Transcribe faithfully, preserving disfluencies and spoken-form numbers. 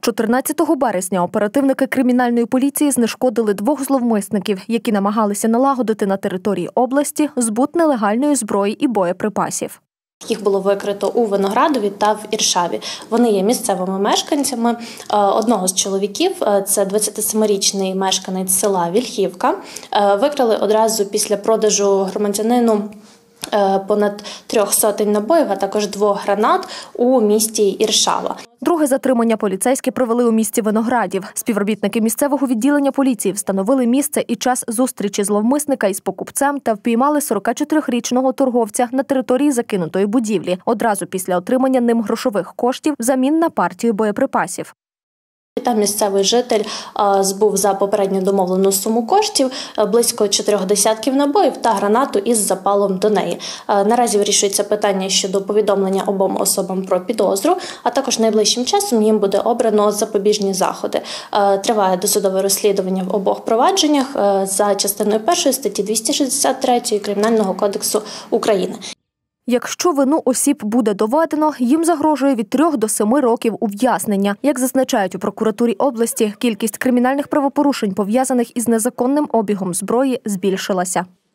чотирнадцятого березня оперативники кримінальної поліції знешкодили двох зловмисників, які намагалися налагодити на території області збут нелегальної зброї і боєприпасів. Їх було викрито у Виноградові та в Іршаві. Вони є місцевими мешканцями. Одного з чоловіків, це двадцятисемирічний мешканець села Вільхівка, викрали одразу після продажу громадянину понад трьох сотень набоїв, а також двох гранат у місті Іршава. Друге затримання поліцейські провели у місті Виноградів. Співробітники місцевого відділення поліції встановили місце і час зустрічі зловмисника із покупцем та впіймали сорокачотирирічного торговця на території закинутої будівлі, одразу після отримання ним грошових коштів взамін на партію боєприпасів. Там місцевий житель збув за попередньо домовлену суму коштів близько чотирьох десятків набоїв та гранату із запалом до неї. Наразі вирішується питання щодо повідомлення обом особам про підозру, а також найближчим часом їм буде обрано запобіжні заходи. Триває досудове розслідування в обох провадженнях за частиною першої статті двісті шістдесят три Кримінального кодексу України. Якщо вину осіб буде доведено, їм загрожує від трьох до семи років ув'язнення. Як зазначають у прокуратурі області, кількість кримінальних правопорушень, пов'язаних із незаконним обігом зброї, збільшилася.